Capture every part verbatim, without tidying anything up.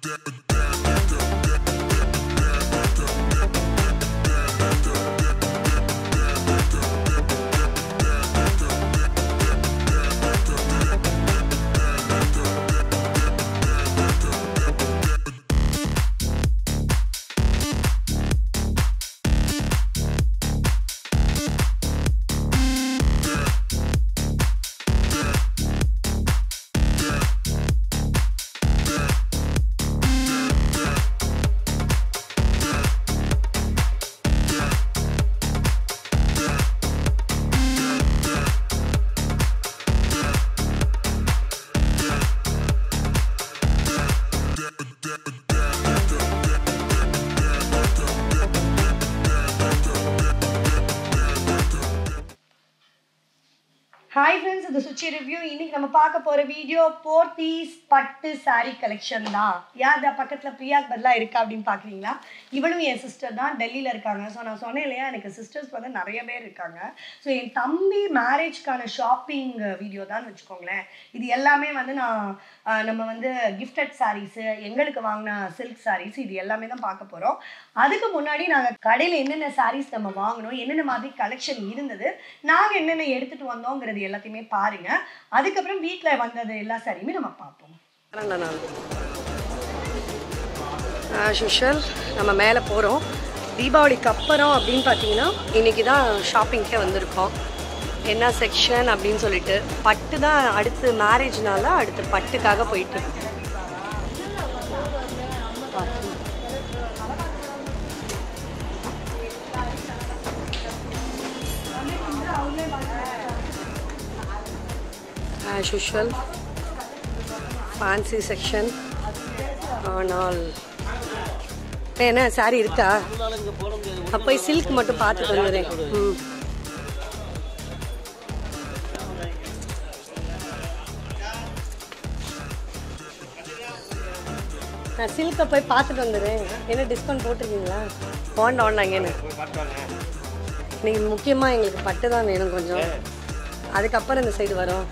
Hi friends, this is Suchi review. இன்னைக்கு நம்ம பார்க்க போற வீடியோ Pothys பட்டு saree கலெக்ஷன் தான். யார் இந்த பக்கத்துல பிரியாக்கு பதிலா இருக்கா அப்படினு பாக்குறீங்களா? இவளும் என் சிஸ்டர் தான், டெல்லில இருக்காங்க. சோ நான் சொன்னேன் இல்லையா, எனக்கு சிஸ்டர்ஸ் வந்து நிறைய பேர் இருக்காங்க. சோ என் தம்பி மேரேஜ்க்கான ஷாப்பிங் வீடியோ தான் வெச்சுக்கோங்களேன். இது எல்லாமே வந்து நான் நம்ம வந்து gifted sarees, எங்களுக்கு வாங்குன silk sarees இது எல்லாமே தான் பார்க்க போறோம். அதுக்கு முன்னாடி நாங்க கடையில என்னென்ன sarees நம்ம வாங்குனோம், என்னென்ன மாதிரி கலெக்ஷன் இருந்தது, நாங்க என்னென்ன எடுத்துட்டு வந்தோம்ங்கறது எல்லாத்தையுமே பாருங்க. அதுக்கு அப்புறம் வீட்ல வந்தது எல்லா சாரியுமே நம்ம பாப்போம். ஆஸ் யூஷுவல் நம்ம மேலே போகிறோம். தீபாவளிக்கு அப்புறம் அப்படின்னு பார்த்தீங்கன்னா இன்றைக்கி தான் ஷாப்பிங்க்கே வந்திருக்கோம். என்ன செக்ஷன் அப்படின்னு சொல்லிட்டு பட்டு தான் அடுத்து மேரேஜ்னால அடுத்து பட்டுக்காக போயிட்டு as usual fancy section ஆனால் என்ன சாரி இருக்கா? அப்போ சில்க் மட்டும் பார்த்துட்டு வந்துடுறேன். ம் நான் சில்கை போய் பார்த்துட்டு வந்துடுறேன். என்ன டிஸ்கவுண்ட் போட்டிருக்கீங்களா? போண்டா ஒன்றாங்கன்னு இன்னைக்கு முக்கியமாக எங்களுக்கு பட்டு தான் வேணும் கொஞ்சம். அதுக்கப்புறம் இந்த சைடு வரும்.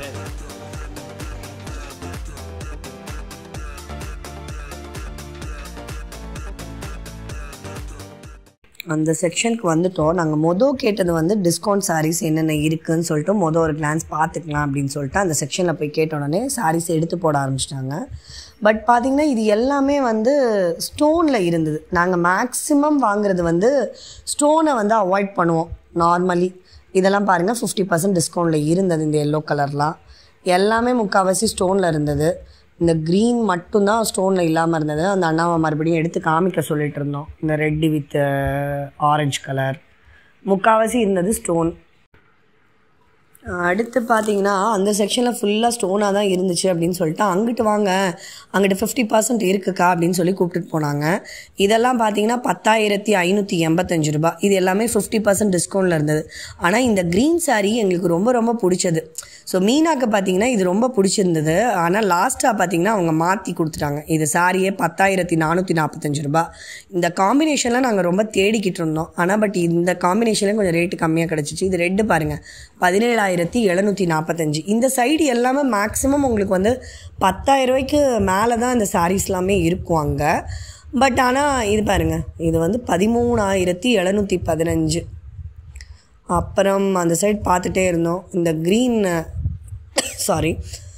அந்த செக்ஷனுக்கு வந்துட்டோம். நாங்கள் மொதல் கேட்டது வந்து டிஸ்கவுண்ட் சாரீஸ் என்னென்ன இருக்குதுன்னு சொல்லிட்டு மொதல் ஒரு கிளான்ஸ் பார்த்துக்கலாம் அப்படின்னு சொல்லிட்டு அந்த செக்ஷனில் போய் கேட்ட உடனே சாரீஸ் எடுத்து போட ஆரம்பிச்சிட்டாங்க. பட் பார்த்திங்கன்னா இது எல்லாமே வந்து ஸ்டோனில் இருந்தது. நாங்கள் மேக்ஸிமம் வாங்குறது வந்து ஸ்டோனை வந்து அவாய்ட் பண்ணுவோம் நார்மலி. இதெல்லாம் பாருங்கள் ஃபிஃப்டி பர்சன்ட் டிஸ்கவுண்டில் இருந்தது. இந்த எல்லோ கலர்லாம் எல்லாமே முக்கால்வாசி ஸ்டோனில் இருந்தது. இந்த க்ரீன் மட்டும்தான் ஸ்டோனில் இல்லாமல் இருந்தது. அந்த அண்ணாவை மறுபடியும் எடுத்து காமிக்க சொல்லிட்டு இருந்தோம். இந்த ரெட்டு வித் ஆரஞ்சு கலர் முக்கால்வாசி இருந்தது ஸ்டோன். அடுத்து பார்த்தீங்கன்னா அந்த செக்ஷனில் ஃபுல்லாக ஸ்டோனாக தான் இருந்துச்சு அப்படின்னு சொல்லிட்டு அங்கிட்டு வாங்க, அங்கிட்டு ஃபிஃப்டி பர்சன்ட் இருக்குக்கா அப்படின்னு சொல்லி கூப்பிட்டுட்டு போனாங்க. இதெல்லாம் பார்த்தீங்கன்னா பத்தாயிரத்தி ஐநூற்றி எண்பத்தஞ்சு ரூபா. இது எல்லாமே ஃபிஃப்டி பர்சன்ட் டிஸ்கவுண்டில் இருந்தது. ஆனால் இந்த க்ரீன் சாரீ எங்களுக்கு ரொம்ப ரொம்ப பிடிச்சது. ஸோ மீனாக்கு பார்த்தீங்கன்னா இது ரொம்ப பிடிச்சிருந்தது. ஆனால் லாஸ்ட்டாக பார்த்தீங்கன்னா அவங்க மாற்றி கொடுத்துட்டாங்க. இது சாரியே பத்தாயிரத்தி நானூற்றி நாற்பத்தஞ்சு ரூபா. இந்த காம்பினேஷனில் நாங்கள் ரொம்ப தேடிக்கிட்டு இருந்தோம். ஆனால் பட் இந்த காம்பினேஷன்லேயும் கொஞ்சம் ரேட்டு கம்மியாக கிடச்சிச்சு. இது ரெட்டு பாருங்கள் பதினேழாயிரத்தி எழுநூற்றி நாற்பத்தஞ்சு. இந்த சைடு எல்லாமே மேக்ஸிமம் உங்களுக்கு வந்து பத்தாயிரம் ரூபாய்க்கு மேலே தான் இந்த சாரீஸ் எல்லாமே இருக்கும் அங்கே. பட் ஆனால் இது பாருங்கள், இது வந்து பதிமூணாயிரத்தி எழுநூற்றி பதினஞ்சு. அப்புறம் அந்த சைடு பார்த்துட்டே இருந்தோம். இந்த க்ரீன் சாரி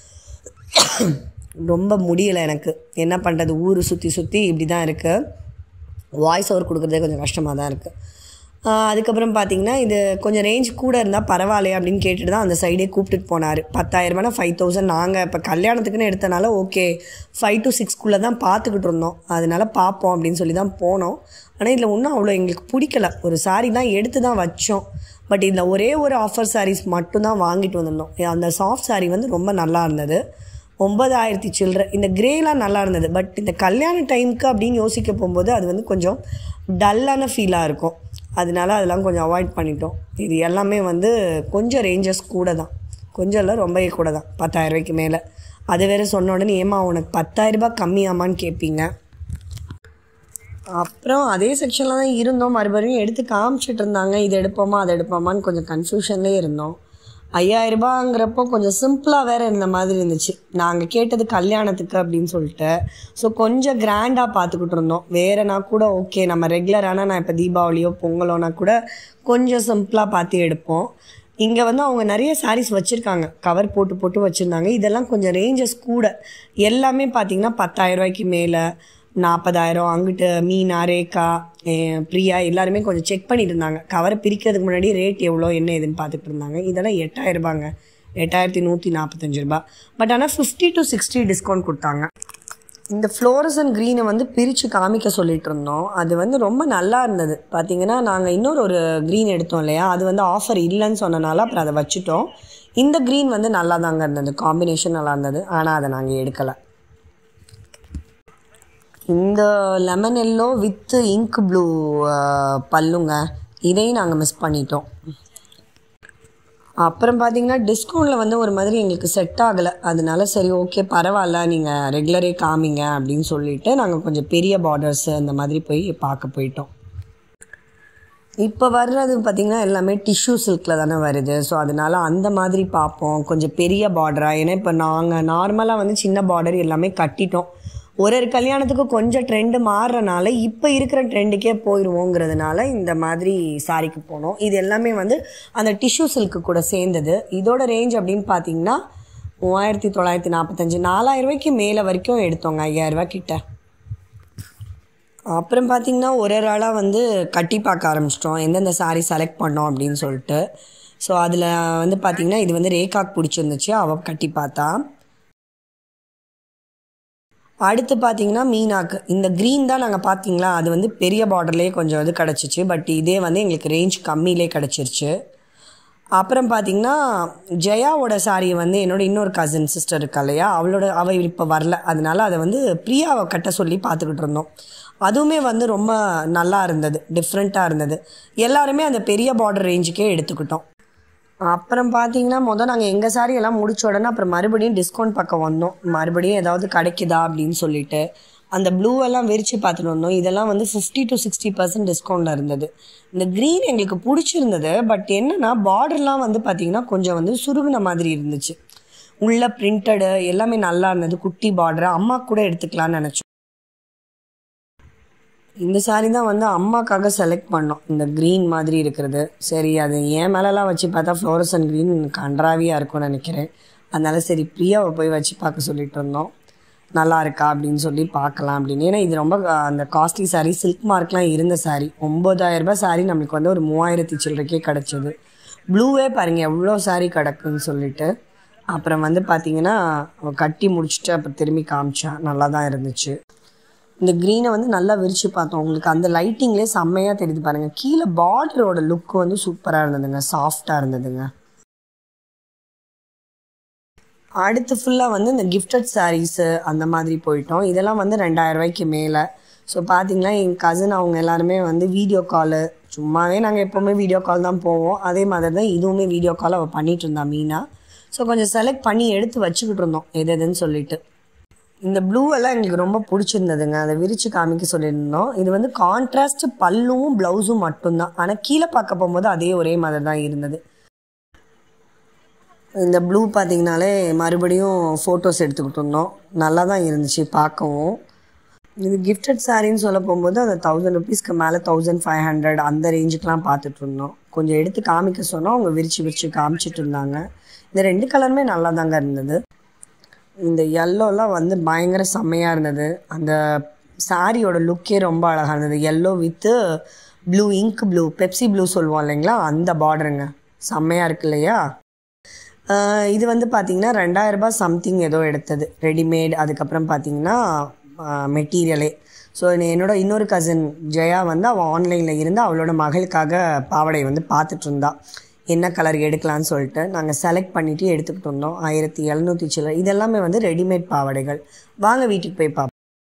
ரொம்ப முடியலை எனக்கு, என்ன பண்ணுறது, ஊர் சுற்றி சுற்றி இப்படி தான் இருக்குது. வாய்ஸ் ஓவர் கொடுக்குறதே கொஞ்சம் கஷ்டமாக தான் இருக்குது. அதுக்கப்புறம் பார்த்திங்கன்னா இது கொஞ்சம் ரேஞ்ச் கூட இருந்தால் பரவாயில்லையே அப்படின்னு கேட்டுட்டு தான் அந்த சைடே கூப்பிட்டுட்டு போனார். பத்தாயிரரூபானா ஃபைவ் தௌசண்ட் நாங்கள் இப்போ கல்யாணத்துக்குன்னு எடுத்தனால ஓகே ஃபைவ் டு சிக்ஸ்க்குள்ளே தான் பார்த்துக்கிட்டு இருந்தோம். அதனால் பார்ப்போம் அப்படின்னு சொல்லி தான் போனோம். ஆனால் இதில் ஒன்றும் அவ்வளோ எங்களுக்கு பிடிக்கல. ஒரு சாரீ தான் எடுத்து தான் வச்சோம். பட் இதில் ஒரே ஒரு ஆஃபர் சாரீஸ் மட்டும்தான் வாங்கிட்டு வந்திருந்தோம். அந்த சாஃப்ட் சாரீ வந்து ரொம்ப நல்லா இருந்தது. ஒம்பதாயிரத்தி சில்லற. இந்த கிரேலாம் நல்லா இருந்தது. பட் இந்த கல்யாண டைமுக்கு அப்படின்னு யோசிக்க போகும்போது அது வந்து கொஞ்சம் டல்லான ஃபீலாக இருக்கும். அதனால அதெல்லாம் கொஞ்சம் அவாய்ட் பண்ணிட்டோம். இது எல்லாமே வந்து கொஞ்சம் ரேஞ்சஸ் கூட தான், கொஞ்சம் இல்லை ரொம்பவே கூட தான், பத்தாயிரம் ரூபாய்க்கு மேலே. அது வேறு சொன்ன உடனே ஏமா உனக்கு பத்தாயிரரூபா கம்மியாமான்னு கேட்பீங்க. அப்புறம் அதே செக்ஷனில் தான் இருந்தோம். மறுபடியும் எடுத்து காமிச்சிட்டு இருந்தாங்க. இது எடுப்போமா அதை எடுப்போமான்னு கொஞ்சம் கன்ஃபியூஷன்லேயே இருந்தோம். ஐயாயிரம் ரூபாங்கிறப்போ கொஞ்சம் சிம்பிளாக வேறு இருந்த மாதிரி இருந்துச்சு. நாங்கள் கேட்டது கல்யாணத்துக்கு அப்படின்னு சொல்லிட்டு. ஸோ கொஞ்சம் கிராண்டாக பார்த்துக்கிட்டு இருந்தோம். வேறுனா கூட ஓகே, நம்ம ரெகுலரான நான் இப்போ தீபாவளியோ பொங்கலோனா கூட கொஞ்சம் சிம்பிளாக பார்த்து எடுப்போம். இங்கே வந்து அவங்க நிறைய சாரீஸ் வச்சுருக்காங்க, கவர் போட்டு போட்டு வச்சுருந்தாங்க. இதெல்லாம் கொஞ்சம் ரேஞ்சஸ் கூட, எல்லாமே பார்த்திங்கன்னா பத்தாயிரம் ரூபாய்க்கு மேலே, நாற்பதாயிரம். அங்கிட்டு மீனா, ரேகா, பிரியா எல்லாருமே கொஞ்சம் செக் பண்ணிட்டு இருந்தாங்க. கவரை பிரிக்கிறதுக்கு முன்னாடி ரேட் எவ்வளோ என்ன ஏதுன்னு பார்த்துட்டு இருந்தாங்க. இதெல்லாம் எட்டாயிரம் ரூபாங்க, எட்டாயிரத்தி நூற்றி நாற்பத்தஞ்சு ரூபா. பட் ஆனால் ஃபிஃப்டி டு சிக்ஸ்டி டிஸ்கவுண்ட் கொடுத்தாங்க. இந்த ஃப்ளோரசன் க்ரீனை வந்து பிரித்து காமிக்க சொல்லிட்டு இருந்தோம். அது வந்து ரொம்ப நல்லா இருந்தது. பார்த்திங்கன்னா நாங்கள் இன்னொரு ஒரு க்ரீன் எடுத்தோம் இல்லையா, அது வந்து ஆஃபர் இல்லைன்னு சொன்னனால அப்புறம் அதை வச்சுட்டோம். இந்த க்ரீன் வந்து நல்லா தாங்க இருந்தது, காம்பினேஷன் நல்லா இருந்தது. ஆனால் அதை நாங்கள் எடுக்கலை. இந்த lemon yellow with ink blue பல்லுங்க, இதையும் நாங்கள் மிஸ் பண்ணிட்டோம். அப்புறம் பார்த்திங்கன்னா டிஸ்கவுண்டில் வந்து ஒரு மாதிரி எங்களுக்கு செட் ஆகலை. அதனால சரி ஓகே பரவாயில்ல, நீங்கள் ரெகுலரே காமிங்க அப்படின்னு சொல்லிவிட்டு நாங்கள் கொஞ்சம் பெரிய பார்டர்ஸு அந்த மாதிரி போய் பார்க்க போயிட்டோம். இப்போ வர்றது பார்த்திங்கன்னா எல்லாமே டிஷ்யூ சில்கில் தானே வருது. ஸோ அதனால் அந்த மாதிரி பார்ப்போம், கொஞ்சம் பெரிய பார்டராக. ஏன்னா இப்போ நாங்கள் நார்மலாக வந்து சின்ன பார்டர் எல்லாமே கட்டிட்டோம். ஒரு ஒரு கல்யாணத்துக்கு கொஞ்சம் ட்ரெண்டு மாறுறனால இப்போ இருக்கிற ட்ரெண்டுக்கே போயிடுவோங்கிறதுனால இந்த மாதிரி சாரிக்கு போனோம். இது எல்லாமே வந்து அந்த டிஷ்யூ சில்க்கு கூட சேர்ந்தது. இதோட ரேஞ்ச் அப்படின்னு பார்த்தீங்கன்னா மூவாயிரத்தி தொள்ளாயிரத்தி நாற்பத்தஞ்சு நாலாயிரம் ரூபாய்க்கு மேலே வரைக்கும் எடுத்தோங்க, ஐயாயிரரூபா கிட்ட. அப்புறம் பார்த்திங்கன்னா ஒரு ஒரு ஆளாக வந்து கட்டி பார்க்க ஆரம்பிச்சிட்டோம், எந்தெந்த சாரீ செலக்ட் பண்ணோம் அப்படின்னு சொல்லிட்டு. ஸோ அதில் வந்து பார்த்திங்கன்னா இது வந்து ரேகாக்கு பிடிச்சிருந்துச்சு, அவள் கட்டி பார்த்தா. அடுத்து பார்த்திங்கன்னா மீனாக்கு இந்த க்ரீன் தான் நாங்கள் பார்த்திங்களா, அது வந்து பெரிய பார்டர்லேயே கொஞ்சம் இது கிடச்சிச்சு. பட் இதே வந்து எங்களுக்கு ரேஞ்ச் கம்மியிலே கிடச்சிருச்சு. அப்புறம் பார்த்திங்கன்னா ஜெயாவோட சாரியை வந்து என்னோட இன்னொரு கசின் சிஸ்டர் இருக்கா இல்லையா, அவளோட அவள் இப்போ வரல, அதனால அதை வந்து பிரியாவை கட்ட சொல்லி பார்த்துக்கிட்டு இருந்தோம். அதுவுமே வந்து ரொம்ப நல்லா இருந்தது, டிஃப்ரெண்ட்டாக இருந்தது. எல்லாருமே அந்த பெரிய பார்டர் ரேஞ்சுக்கே எடுத்துக்கிட்டோம். அப்புறம் பார்த்தீங்கன்னா மொதல் நாங்கள் எங்கள் சாரி எல்லாம் முடிச்ச உடனே அப்புறம் மறுபடியும் டிஸ்கவுண்ட் பக்கம் வந்தோம். மறுபடியும் ஏதாவது கிடைக்குதா அப்படின்னு சொல்லிட்டு அந்த ப்ளூவெல்லாம் விரித்து பார்த்துட்டு வந்தோம். இதெல்லாம் வந்து ஃபிஃப்டி டு சிக்ஸ்டி பர்சன்ட் டிஸ்கவுண்டில் இருந்தது. இந்த க்ரீன் எங்களுக்கு பிடிச்சிருந்தது. பட் என்னென்னா பார்டர்லாம் வந்து பார்த்திங்கன்னா கொஞ்சம் வந்து சுருகுன மாதிரி இருந்துச்சு. உள்ள பிரிண்டடு எல்லாமே நல்லா இருந்தது, குட்டி பார்டர். அம்மா கூட எடுத்துக்கலான்னு நினச்சோம். இந்த சாரீ தான் வந்து அம்மாக்காக செலக்ட் பண்ணோம், இந்த க்ரீன் மாதிரி இருக்கிறது. சரி அது ஏன் மேலெலாம் வச்சு பார்த்தா ஃப்ளோரசன் க்ரீன் கன்றாவியாக இருக்கும்னு நினைக்கிறேன். அதனால சரி பிரியாவை போய் வச்சு பார்க்க சொல்லிட்டு இருந்தோம், நல்லா இருக்கா அப்படின்னு சொல்லி பார்க்கலாம் அப்படின்னு. ஏன்னா இது ரொம்ப அந்த காஸ்ட்லி சாரீ, சில்க் மார்க்லாம் இருந்த சாரீ. ஒம்பதாயிரம் ரூபாய் சாரீ நம்மளுக்கு வந்து ஒரு மூவாயிரத்தி சில்லறைக்கே கிடச்சிது. ப்ளூவே பாருங்கள் எவ்வளோ சாரீ கிடக்குன்னு சொல்லிட்டு. அப்புறம் வந்து பார்த்திங்கன்னா கட்டி முடிச்சுட்டு அப்புறம் திரும்பி காமிச்சா நல்லா தான் இருந்துச்சு. இந்த க்ரீனை வந்து நல்லா விரித்து பார்த்தோம். உங்களுக்கு அந்த லைட்டிங்லேயே செம்மையாக தெரியுது பாருங்கள். கீழே பார்டரோட லுக்கு வந்து சூப்பராக இருந்ததுங்க, சாஃப்டாக இருந்ததுங்க. அடுத்து ஃபுல்லாக வந்து இந்த கிஃப்டட் சாரீஸு அந்த மாதிரி போயிட்டோம். இதெல்லாம் வந்து ரெண்டாயிரம் ரூபாய்க்கு மேலே. ஸோ பார்த்திங்கன்னா என் கசின் அவங்க எல்லாருமே வந்து வீடியோ காலு, சும்மாவே நாங்கள் எப்போவுமே வீடியோ கால் தான் போவோம், அதே மாதிரி தான் இதுவுமே வீடியோ கால் அவள் பண்ணிகிட்டு இருந்தா மீனா. ஸோ கொஞ்சம் செலக்ட் பண்ணி எடுத்து வச்சுக்கிட்டு இருந்தோம் எது எதுன்னு சொல்லிட்டு. இந்த ப்ளூவெல்லாம் எங்களுக்கு ரொம்ப பிடிச்சிருந்ததுங்க, அதை விரித்து காமிக்க சொல்லியிருந்தோம். இது வந்து கான்ட்ராஸ்ட் பல்லுவும் ப்ளவுஸும் மட்டும்தான், ஆனால் கீழே பார்க்க போகும்போது அதே ஒரே மாதிரி தான் இருந்தது. இந்த ப்ளூ பார்த்திங்கனாலே மறுபடியும் ஃபோட்டோஸ் எடுத்துக்கிட்டு இருந்தோம், நல்லா தான் இருந்துச்சு பார்க்கவும். இது கிஃப்டட் சாரின்னு சொல்ல போகும்போது அந்த தௌசண்ட் ருபீஸ்க்கு மேலே தௌசண்ட் ஃபைவ் ஹண்ட்ரட் அந்த ரேஞ்சுக்கெலாம் பார்த்துட்டு இருந்தோம். கொஞ்சம் எடுத்து காமிக்க சொன்னால் அவங்க விரித்து விரித்து காமிச்சிட்டு இருந்தாங்க. இந்த ரெண்டு கலருமே நல்லா தாங்க இருந்தது. இந்த எல்லோலாம் வந்து பயங்கர செம்மையாக இருந்தது. அந்த சாரியோட லுக்கே ரொம்ப அழகாக இருந்தது. Yellow with blue, ink blue, Pepsi blue சொல்லுவோம் இல்லைங்களா, அந்த பார்டருங்க செம்மையாக இருக்கு இல்லையா. இது வந்து பார்த்திங்கன்னா ரெண்டாயிரரூபா சம்திங் ஏதோ எடுத்தது ரெடிமேட். அதுக்கப்புறம் பார்த்திங்கன்னா மெட்டீரியலே. ஸோ என்னோட இன்னொரு கசின் ஜெயா வந்து அவள் ஆன்லைனில் இருந்து அவளோட மகளுக்காக பாவாடை வந்து பார்த்துட்டு இருந்தா, என்ன கலர் எடுக்கலான்னு சொல்லிட்டு நாங்கள் செலக்ட் பண்ணிவிட்டு எடுத்துக்கிட்டு இருந்தோம். ஆயிரத்தி எழுநூற்றி சில்லறை. இதெல்லாமே வந்து ரெடிமேட் பாவாடைகள். வாங்க வீட்டுக்கு போய் பார்ப்போம்.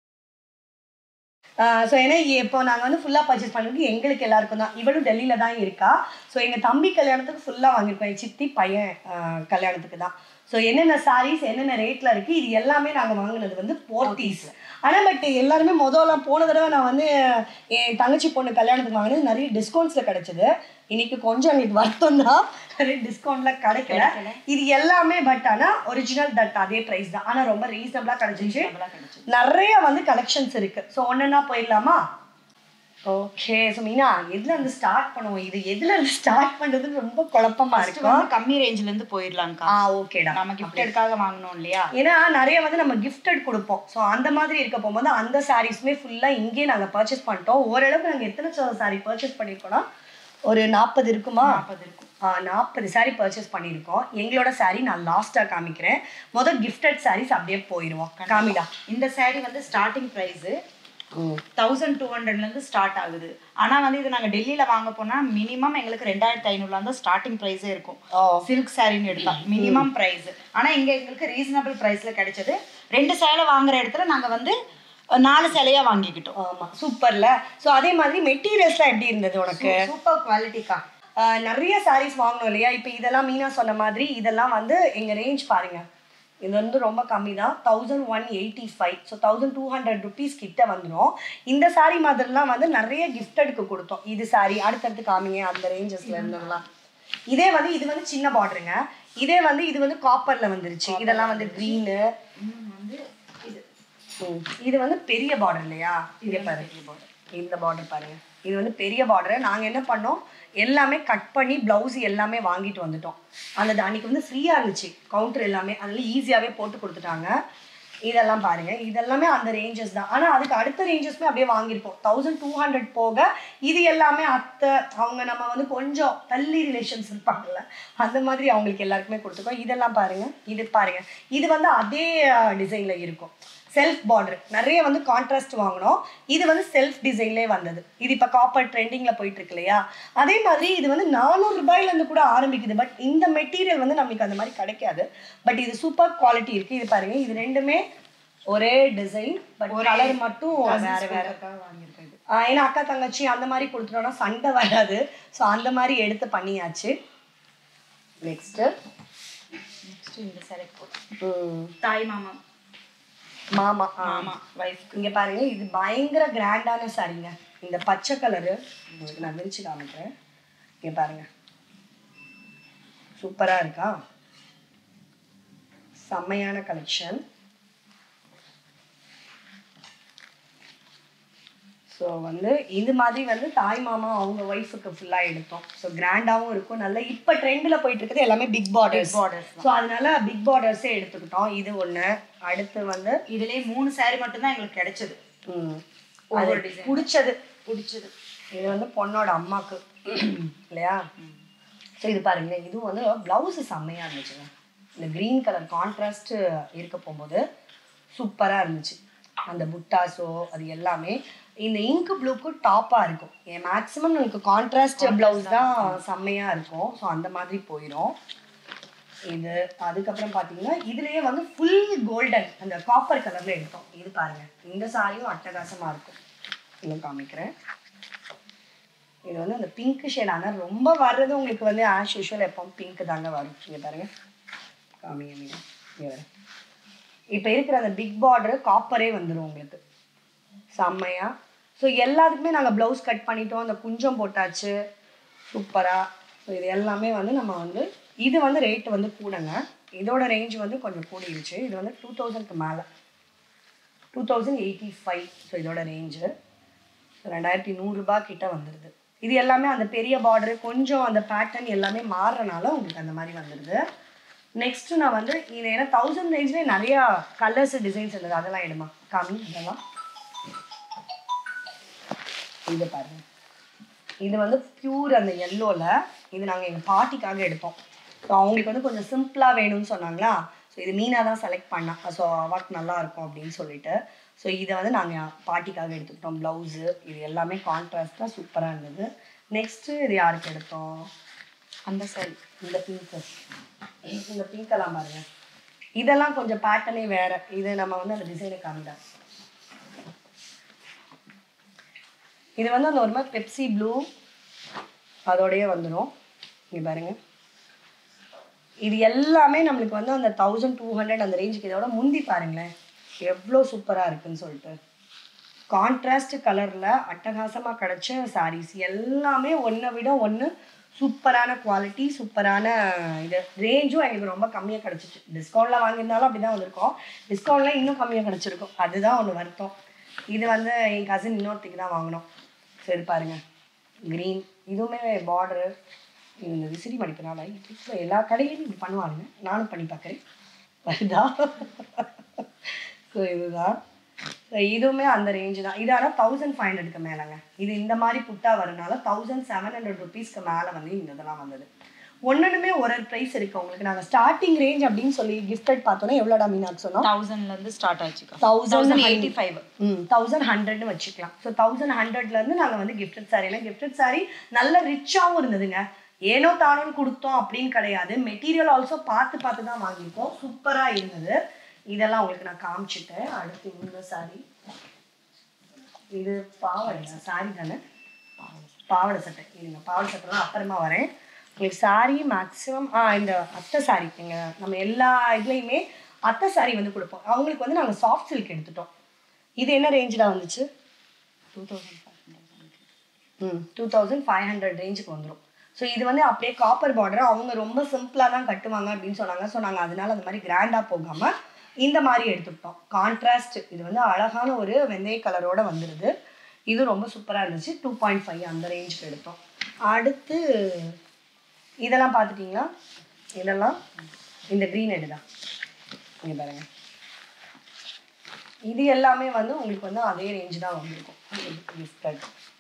ஸோ ஏன்னா இப்போ நாங்கள் வந்து ஃபுல்லாக பர்ச்சேஸ் பண்ணுறது எங்களுக்கு எல்லாருக்கும் தான். இவளும் டெல்லியில் தான் இருக்கா. ஸோ எங்கள் தம்பி கல்யாணத்துக்கு ஃபுல்லாக வாங்கியிருக்கோம், என் சித்தி பையன் கல்யாணத்துக்கு தான். ஸோ என்னென்ன சாரீஸ் என்னென்ன ரேட்டில் இருக்குது இது எல்லாமே நாங்கள் வாங்கினது வந்து போத்தீஸ். ஆனால் பட் எல்லாருமே மொதலாம் போன தடவை நான் வந்து என் தங்கச்சி பொண்ணு கல்யாணத்துக்கு வாங்கினது நிறைய டிஸ்கவுண்ட்ஸில் கிடச்சிது. இன்னைக்கு கொஞ்சம் எங்களுக்கு வருத்தம் தான், நிறைய டிஸ்கவுண்ட்லாம் கிடைக்கல. இது எல்லாமே பட் ஆனால் ஒரிஜினல் தட் அதே ப்ரைஸ் தான், ஆனால் ரொம்ப ரீசனபிளாக கிடச்சிச்சு. நிறைய வந்து கலெக்ஷன்ஸ் இருக்குது. ஸோ ஒன்றுன்னா போயிடலாமா? ஓகே. ஸோ மீனா எதுல இருந்து ஸ்டார்ட் பண்ணுவோம்? இது எதுல இருந்து ஸ்டார்ட் பண்றதுன்னு ரொம்ப குழப்பமா இருக்கும். கம்மி ரேஞ்சில இருந்து போயிடலாம்க்கா. ஆ ஓகேடா. நம்ம கிஃப்டடுக்காக வாங்கணும் இல்லையா? ஏன்னா நிறைய வந்து நம்ம கிஃப்டட் கொடுப்போம். ஸோ அந்த மாதிரி இருக்க போகும்போது அந்த சாரீஸுமே ஃபுல்லா இங்கேயே நாங்கள் பர்ச்சேஸ் பண்ணிட்டோம். ஓரளவுக்கு நாங்கள் எத்தனை சாரி பர்ச்சேஸ் பண்ணியிருக்கோம்னா ஒரு நாற்பது இருக்குமா? நாற்பது இருக்கும். நாற்பது சாரீ பர்ச்சேஸ் பண்ணியிருக்கோம். எங்களோட சாரீ நான் லாஸ்ட்டாக காமிக்கிறேன். முதல் கிஃப்டட் சாரீஸ் அப்படியே போயிடுவோம். காமிடா. இந்த சாரீ வந்து ஸ்டார்டிங் ப்ரைஸு தௌசண்ட் டூ ஹண்ட்ரட்லேருந்து ஸ்டார்ட் ஆகுது. ஆனால் வந்து இது நாங்கள் டெல்லியில் வாங்க போனால் மினிமம் எங்களுக்கு ரெண்டாயிரத்தி ஐநூறுல தான் ஸ்டார்டிங் ப்ரைஸே இருக்கும். சில்க் சாரின்னு எடுத்தா மினிமம் ப்ரைஸ். ஆனால் இங்கே எங்களுக்கு ரீசனபிள் ப்ரைஸில் கிடைச்சது. ரெண்டு சேலை வாங்குற இடத்துல நாங்கள் வந்து நாலு சேலையாக வாங்கிக்கிட்டோம். ஆமாம், சூப்பர்ல. ஸோ அதே மாதிரி மெட்டீரியல்ஸ்லாம் எப்படி இருந்தது உனக்கு? சூப்பர் குவாலிட்டிக்கா. நிறைய சாரீஸ் வாங்கணும் இல்லையா? இப்போ இதெல்லாம் மீனா சொன்ன மாதிரி இதெல்லாம் வந்து எங்கள் ரேஞ்ச் பாருங்க, இது வந்து ரொம்ப கம்மி தான். Thousand one eighty five so thousand two hundred rupees கிட்ட வந்துடும். இந்த சாரீ மாதிரிலாம் வந்து நிறைய கிஃப்டடுக்கு கொடுத்தோம். இது சாரீ அடுத்தடுத்து காமிங்க அந்த ரேஞ்சஸ்ல இருந்ததுலாம். இதே வந்து இது வந்து சின்ன பார்டருங்க. இதே வந்து இது வந்து காப்பர்ல வந்துருச்சு. இதெல்லாம் வந்து க்ரீனு. வந்து இது இது வந்து பெரிய பார்டர் இல்லையா? இங்கே பாருங்க, இந்த பார்டர் பாருங்க, இது வந்து பெரிய பார்டர். நாங்கள் என்ன பண்ணோம், எல்லாமே கட் பண்ணி ப்ளவுஸ் எல்லாமே வாங்கிட்டு வந்துட்டோம். அந்த அன்னைக்கு வந்து ஃப்ரீயாக இருந்துச்சு கவுண்டர் எல்லாமே, அதில் ஈஸியாகவே போட்டு கொடுத்துட்டாங்க. இதெல்லாம் பாருங்கள், இதெல்லாமே அந்த ரேஞ்சஸ் தான். ஆனால் அதுக்கு அடுத்த ரேஞ்சஸ்மே அப்படியே வாங்கியிருப்போம். தௌசண்ட் டூ ஹண்ட்ரட் போக இது எல்லாமே அத்தை அவங்க நம்ம வந்து கொஞ்சம் தள்ளி ரிலேஷன்ஸ் இருப்பாங்கல்ல, அந்த மாதிரி அவங்களுக்கு எல்லாருக்குமே கொடுத்துருக்கோம். இதெல்லாம் பாருங்கள், இது பாருங்கள், இது வந்து அதே டிசைனில் இருக்கும். செல்ஃப் பார்டர் நிறைய வந்து கான்ட்ராஸ்ட் வாங்கினோம். இது வந்து செல்ஃப் டிசைன்லேயே வந்தது. இது இப்போ காப்பர் ட்ரெண்டிங்கில் போயிட்டு இருக்கு இல்லையா? அதே மாதிரி இது வந்து நானூறு ரூபாயிலேருந்து கூட ஆரம்பிக்குது. பட் இந்த மெட்டீரியல் வந்து நம்மளுக்கு அந்த மாதிரி கிடைக்காது. பட் இது சூப்பர் குவாலிட்டி இருக்குது. இது பாருங்கள், இது ரெண்டுமே ஒரே டிசைன், பட் கலர் மட்டும் வேறு வேறு வாங்கியிருக்கேன். ஏன்னா அக்கா தங்கச்சி அந்த மாதிரி கொடுத்துட்டோம்னா சண்டை வராது. ஸோ அந்த மாதிரி எடுத்து பண்ணியாச்சு. நெக்ஸ்ட்டு நெக்ஸ்ட்டு இந்த செலக்ட் தாய் மாமா மாமா மாமா வைஃப். இங்கே பாருங்க, இது பயங்கர கிராண்டான சாரீங்க. இந்த பச்சை கலரு உங்களுக்கு நான் விரிச்சு காமிக்கிறேன். இங்கே பாருங்க, சூப்பராக இருக்கா? செம்மையான கலெக்ஷன். ஸோ வந்து இது மாதிரி வந்து தாய் மாமா அவங்க ஒய்ஃபுக்கு ஃபுல்லாக எடுத்தோம். ஸோ கிராண்டாகவும் இருக்கும். நல்லா இப்போ ட்ரெண்டில் போயிட்டு இருக்குது எல்லாமே பிக் பார்டர்ஸ் பார்டர்ஸ் ஸோ அதனால பிக் பார்டர்ஸே எடுத்துக்கிட்டோம். இது ஒன்று. அடுத்து வந்து இதுலேயே மூணு சாரீ மட்டும்தான் எங்களுக்கு கிடைச்சது. ம் அது பிடிச்சது பிடிச்சது இது வந்து பொண்ணோட அம்மாவுக்கு இல்லையா? ஸோ இது பாருங்க, இதுவும் வந்து ப்ளவுஸு செம்மையாக இருந்துச்சுங்க. இந்த க்ரீன் கலர் கான்ட்ராஸ்ட்டு இருக்க போகும்போது சூப்பராக இருந்துச்சு. அந்த புட்டாஸோ அது எல்லாமே இந்த இங்கு ப்ளூக்கு டாப்பாக இருக்கும். ஏன் மேக்ஸிமம் நமக்கு கான்ட்ராஸ்ட் ப்ளவுஸ் தான் செம்மையாக இருக்கும். ஸோ அந்த மாதிரி போயிடும் இது. அதுக்கப்புறம் பார்த்தீங்கன்னா இதுலேயே வந்து ஃபுல் கோல்டன் அந்த காப்பர் கலரில் எடுத்தோம். இது பாருங்கள், இந்த சாரியும் அட்டகாசமாக இருக்கும். இன்னும் காமிக்கிறேன். இது வந்து அந்த பிங்க் ஷேட். ஆனால் ரொம்ப வர்றது உங்களுக்கு வந்து ஆஸ் யூஷுவல் எப்போ பிங்க்கு தாங்க வரும். இங்கே பாருங்கள், காமிங்க மீன். இங்கே வர இப்போ இருக்கிற அந்த பிக் பார்டரு காப்பரே வந்துடும் உங்களுக்கு செம்மையாக. ஸோ எல்லாத்துக்குமே நாங்கள் ப்ளவுஸ் கட் பண்ணிட்டோம். அந்த குஞ்சம் போட்டாச்சு சூப்பராக. ஸோ இது எல்லாமே வந்து நம்ம வந்து இது வந்து ரேட்டு வந்து கூடங்க. இதோட ரேஞ்ச் வந்து கொஞ்சம் கூடிருச்சு. இது வந்து டூ தௌசண்ட்க்கு மேலே two thousand eighty five so இதோட ரேஞ்சு ரெண்டாயிரத்தி நூறுரூபா கிட்ட வந்துடுது. இது எல்லாமே அந்த பெரிய பார்டரு கொஞ்சம் அந்த பேட்டர்ன் எல்லாமே மாறுறனால உங்களுக்கு அந்த மாதிரி வந்துடுது. நெக்ஸ்ட்டு நான் வந்து இது ஏன்னா தௌசண்ட் ரேஞ்ச்லேயே நிறையா கலர்ஸ் டிசைன்ஸ் இருந்தது. அதெல்லாம் எடுமா காமி. அதெல்லாம் இது பாருங்க, இது வந்து பியூர் அந்த எல்லோவில். இது நாங்கள் எங்கள் பாட்டிக்காக எடுத்தோம். ஸோ அவங்களுக்கு வந்து கொஞ்சம் சிம்பிளாக வேணும்னு சொன்னாங்களா. ஸோ இது மீனாக தான் செலக்ட் பண்ணேன். ஸோ அவாக்கு நல்லாயிருக்கும் அப்படின்னு சொல்லிட்டு ஸோ இதை வந்து நாங்கள் பாட்டிக்காக எடுத்துக்கிட்டோம். ப்ளவுஸு இது எல்லாமே கான்ட்ராஸ்டாக சூப்பராக இருந்தது. நெக்ஸ்ட்டு இது யாருக்கு எடுத்தோம்? அந்த சாரி இந்த பிங்க்கு இந்த பிங்க்கெல்லாம் பாருங்க. இதெல்லாம் கொஞ்சம் பேட்டர்னே வேறு. இது நம்ம வந்து அந்த டிசைனை காமிடா. இது வந்து அந்த ஒரு மாதிரி பெப்சி ப்ளூ அதோடையே வந்துடும். இங்கே பாருங்க, இது எல்லாமே நம்மளுக்கு வந்து அந்த தௌசண்ட் டூ ஹண்ட்ரட் அந்த ரேஞ்சுக்கு. இதோட முந்தி பாருங்களேன், எவ்வளோ சூப்பராக இருக்குன்னு சொல்லிட்டு கான்ட்ராஸ்ட் கலரில் அட்டகாசமாக கிடச்ச சாரீஸ் எல்லாமே ஒன்றை விட ஒன்று சூப்பரான குவாலிட்டி, சூப்பரான இது. ரேஞ்சும் எங்களுக்கு ரொம்ப கம்மியாக கிடச்சிச்சு. டிஸ்கவுண்ட்டில் வாங்கியிருந்தாலும் அப்படி தான் வந்திருக்கோம். டிஸ்கவுண்ட்டில் இன்னும் கம்மியாக கிடச்சிருக்கும். அதுதான் ஒன்று வருத்தம். இது வந்து என் கசின் இன்னொருத்திக்கு தான் வாங்கினோம். சரி பாருங்கள், க்ரீன். இதுவுமே பார்டரு இந்த விசிறி மடிப்பினால இப்போ எல்லா கடையிலையும் இப்படி பண்ணுவாங்க. நானும் பண்ணி பார்க்குறேன். வருதா? ஸோ இதுதான். ஸோ இதுவுமே அந்த ரேஞ்சு தான். இது ஆனால் தௌசண்ட் ஃபைவ் ஹண்ட்ரடுக்கு மேலேங்க. இது இந்த மாதிரி புட்டா வரனால தௌசண்ட் செவன் ஹண்ட்ரட் ருபீஸ்க்கு மேலே வந்து இந்த இதெல்லாம் வந்தது. ஒன்றுமே ஒரு ஒரு ப்ரைஸ் இருக்குது உங்களுக்கு. நாங்கள் ஸ்டார்டிங் ரேஞ்ச் அப்படின்னு சொல்லி கிஃப்டட் பார்த்தோன்னா எவ்வளோடா மீனாக்கு சொன்னோம்? தௌசண்ட்லேருந்து ஸ்டார்ட் ஆச்சுக்கா. Thousand eighty five hmm thousand ஹண்ட்ரட்னு வச்சுக்கலாம். ஸோ தௌசண்ட் ஹண்ட்ரட்லேருந்து நாங்கள் வந்து கிஃப்டட் சாரீலாம் கிஃப்டட் சாரீ நல்ல ரிச்சாகவும் இருந்ததுங்க. ஏனோ தானோன்னு கொடுத்தோம் அப்படின்னு கிடையாது. மெட்டீரியல் ஆல்சோ பார்த்து பார்த்து தான் வாங்கியிருக்கோம். சூப்பராக இருந்தது. இதெல்லாம் உங்களுக்கு நான் காமிச்சிட்டேன். அடுத்து இந்த சாரீ, இது பாவாடை சாரீ தானே, பாவாடை சட்டை. இல்லைங்க, பாவாடை சட்டை தான் அப்புறமா வரேன். உங்களுக்கு சாரீ மேக்ஸிமம் ஆ இந்த அத்தை சாரீ எங்கள் நம்ம எல்லா இதுலேயுமே அத்தை சாரீ வந்து கொடுப்போம். அவங்களுக்கு வந்து நாங்கள் சாஃப்ட் சில்க் எடுத்துட்டோம். இது என்ன ரேஞ்சில் வந்துச்சு? Two thousand five hundred hmm two thousand five hundred ரேஞ்சுக்கு வந்துடும். ஸோ இது வந்து அப்படியே காப்பர் பார்டர். அவங்க ரொம்ப சிம்பிளாக தான் கட்டுவாங்க அப்படின்னு சொன்னாங்க. ஸோ நாங்கள் அதனால அந்த மாதிரி கிராண்டாக போகாமல் இந்த மாதிரி எடுத்துக்கிட்டோம். கான்ட்ராஸ்ட் இது வந்து அழகான ஒரு வெந்தய கலரோடு வந்துடுது. இது ரொம்ப சூப்பராக இருந்துச்சு. டூ பாயிண்ட் ஃபைவ் அந்த ரேஞ்சுக்கு எடுத்தோம். அடுத்து இதெல்லாம் பார்த்துட்டிங்களா? இதெல்லாம் இந்த க்ரீன் எடு தான். இங்கே பாருங்கள், இது எல்லாமே வந்து உங்களுக்கு வந்து அதே ரேஞ்சு தான் வந்திருக்கும். கிஃப்டட்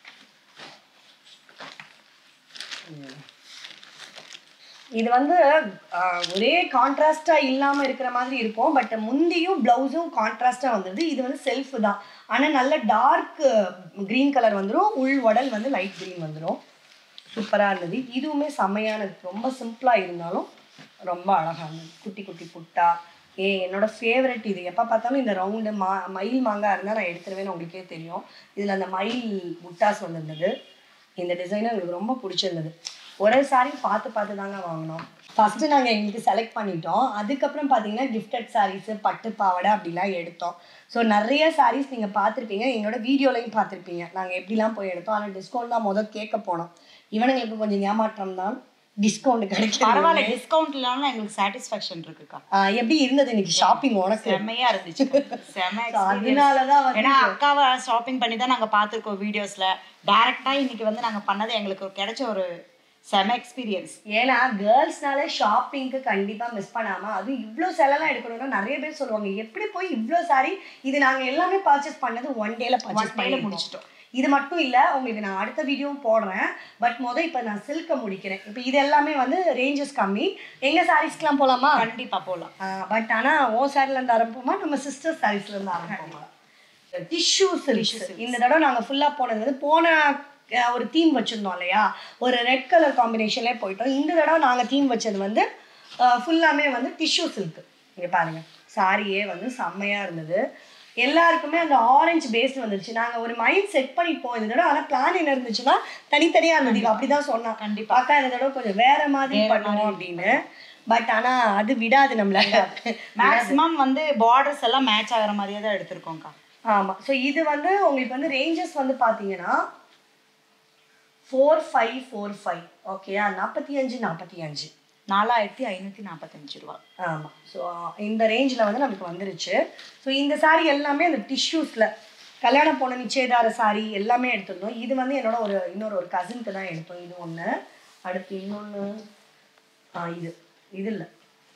இது வந்து ஒரே கான்ட்ராஸ்டாக இல்லாமல் இருக்கிற மாதிரி இருக்கும். பட் முந்தியும் ப்ளவுஸும் கான்ட்ராஸ்டாக வந்துடுது. இது வந்து செல்ஃபு தான், ஆனால் நல்ல டார்க் க்ரீன் கலர் வந்துடும். உள் உடல் வந்து லைட் க்ரீன் வந்துடும். சூப்பராக இருந்தது. இதுவுமே செம்மையானது. ரொம்ப சிம்பிளாக இருந்தாலும் ரொம்ப அழகாக இருந்தது. குட்டி குட்டி புட்டா ஏ என்னோட ஃபேவரட் இது. எப்போ பார்த்தாலும் இந்த ரவுண்டு மா மயில் மாங்காய் இருந்தால் நான் எடுத்துருவேன்னு உங்களுக்கே தெரியும். இதில் அந்த மயில் முட்டாஸ் வந்துருந்தது. இந்த டிசைனும் எங்களுக்கு ரொம்ப பிடிச்சிருந்தது. ஒரே சாரீ பார்த்து பார்த்து தாங்க வாங்கினோம். ஃபஸ்ட்டு நாங்கள் எங்களுக்கு செலக்ட் பண்ணிட்டோம். அதுக்கப்புறம் பார்த்தீங்கன்னா கிஃப்டட் சாரீஸு, பட்டு பாவாடை அப்படிலாம் எடுத்தோம். ஸோ நிறைய சாரீஸ் நீங்கள் பார்த்துருப்பீங்க, என்னோட வீடியோலையும் பார்த்துருப்பீங்க நாங்கள் எப்படிலாம் போய் எடுத்தோம். ஆனால் டிஸ்கவுண்ட் தான் முதல் கேட்க போனோம். இவனுங்களுக்கு கொஞ்சம் ஏமாற்றம் தான், டிஸ்கவுண்ட் கிடைக்கும். பரவாயில்ல, டிஸ்கவுண்ட் இல்லாமல் எங்களுக்கு சாட்டிஸ்ஃபேக்ஷன் இருக்குக்கா. எப்படி இருந்தது இன்னைக்கு ஷாப்பிங்? உனக்கு செம்மையா இருந்துச்சு. செம்ம அதனாலதான் ஏன்னா அக்காவை ஷாப்பிங் பண்ணி தான் நாங்கள் பார்த்துருக்கோம் வீடியோஸ்ல. டைரக்டா இன்னைக்கு வந்து நாங்கள் பண்ணது எங்களுக்கு கிடைச்ச ஒரு செம எக்ஸ்பீரியன்ஸ். ஏன்னா கேர்ள்ஸ்னாலே ஷாப்பிங்க்கு கண்டிப்பாக மிஸ் பண்ணாமல், அது இவ்வளோ செலலாம் எடுக்கணும்னா நிறைய பேர் சொல்லுவாங்க எப்படி போய் இவ்வளோ சாரி. இது நாங்கள் எல்லாமே பர்ச்சேஸ் பண்ணது ஒன் டேல பர்ச்சேஸ் பண்ணி முடிச்சிட்டோம். இது மட்டும் இல்லை, உங்களுக்கு நான் அடுத்த வீடியோவும் போடுறேன். பட் மொதல் இப்போ நான் சில்கை முடிக்கிறேன். இப்போ இது எல்லாமே வந்து ரேஞ்சஸ் கம்மி. எங்கள் சாரீஸ்க்கெலாம் போகலாமா? கண்டிப்பாக போகலாம். பட் ஆனால் ஓ சாரிலேருந்து ஆரம்பிப்போமா, நம்ம சிஸ்டர் சாரீஸ்லேருந்து ஆரம்பிப்போமா? டிஷ்யூ சில்க்ஸ் இந்த தடவை நாங்கள் ஃபுல்லாக போனது வந்து போன ஒரு தீம் வச்சுருந்தோம் இல்லையா, ஒரு ரெட் கலர் காம்பினேஷன்லேயே போயிட்டோம். இந்த தடவை நாங்கள் தீம் வச்சது வந்து ஃபுல்லாமே வந்து டிஷ்யூ சில்க். இங்கே பாருங்கள், சாரியே வந்து செம்மையாக இருந்தது. எல்லாருக்குமே அந்த ஆரஞ்சு பேஸ் வந்துருச்சு. நாங்கள் ஒரு மைண்ட் செட் பண்ணிப்போம் இந்த தடவை. ஆனால் பிளான் என்ன இருந்துச்சுன்னா தனித்தனியாக இருந்தது. அப்படி தான் சொன்னோம். கண்டிப்பாக அக்கா இந்த தடவை கொஞ்சம் வேறு மாதிரி பண்ணுவோம் அப்படின்னு. பட் ஆனால் அது விடாது நம்மள. மேக்ஸிமம் வந்து பார்டர்ஸ் எல்லாம் மேட்ச் ஆகிற மாதிரியே தான் எடுத்திருக்கோம்க்கா. ஆமாம். ஸோ இது வந்து உங்களுக்கு வந்து ரேஞ்சஸ் வந்து பார்த்தீங்கன்னா ஃபோர் ஃபைவ் ஃபோர் ஃபைவ் ஓகேயா, நாற்பத்தி அஞ்சு நாற்பத்தி அஞ்சு நாலாயிரத்தி ஐநூற்றி நாற்பத்தஞ்சு ரூபா. ஆமாம். ஸோ இந்த ரேஞ்சில் வந்து நமக்கு வந்துருச்சு. ஸோ இந்த சாரீ எல்லாமே அந்த டிஷ்யூஸில் கல்யாணம் போன நிச்சயதார சாரீ எல்லாமே எடுத்துருந்தோம். இது வந்து என்னோட ஒரு இன்னொரு ஒரு கசினுக்கு தான் எடுத்தோம். இது ஒன்று. அடுத்து இன்னொன்று ஆ இது இது இல்லை,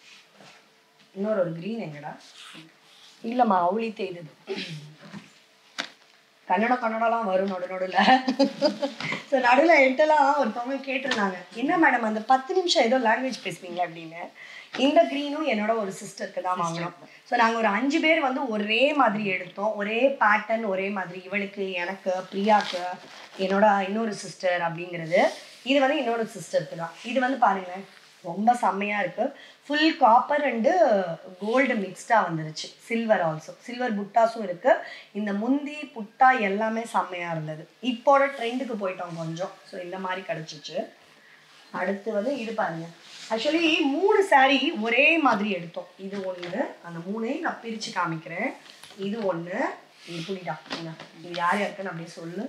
இன்னொரு ஒரு க்ரீன் எங்கடா இல்லைம்மா, அவுளி தேய்தது. கன்னடம் கன்னடலாம் வரும் நடு நடுவில். ஸோ நடுவில் என்கிட்டலாம் ஒருத்தவங்க கேட்டிருந்தாங்க, என்ன மேடம் அந்த பத்து நிமிஷம் ஏதோ லாங்குவேஜ் பேசுவீங்களா அப்படின்னு. இந்த க்ரீனும் என்னோட ஒரு சிஸ்டருக்கு தான் வாங்கினோம். ஸோ நாங்கள் ஒரு அஞ்சு பேர் வந்து ஒரே மாதிரி எடுத்தோம். ஒரே பேட்டர்ன் ஒரே மாதிரி, இவளுக்கு, எனக்கு, பிரியாவுக்கு, என்னோட இன்னொரு சிஸ்டர் அப்படிங்கிறது. இது வந்து இன்னொரு சிஸ்டருக்கு தான். இது வந்து பாருங்களேன் ரொம்ப செம்மையாக இருக்குது. ஃபுல் காப்பர் அண்டு கோல்டு மிக்ஸ்டாக வந்துருச்சு. சில்வர் ஆல்சோ, சில்வர் புட்டாஸும் இருக்குது. இந்த முந்தி புட்டா எல்லாமே செம்மையாக இருந்தது. இப்போட ட்ரெண்டுக்கு போயிட்டோம் கொஞ்சம். ஸோ இந்த மாதிரி கிடச்சிச்சு. அடுத்து வந்து இது பாருங்கள், ஆக்சுவலி மூணு சாரீ ஒரே மாதிரி எடுத்தோம். இது ஒன்று, அந்த மூணையும் நான் பிரித்து காமிக்கிறேன். இது ஒன்று இது புடிடா இது யார் யாருக்குன்னு அப்படியே சொல்லு.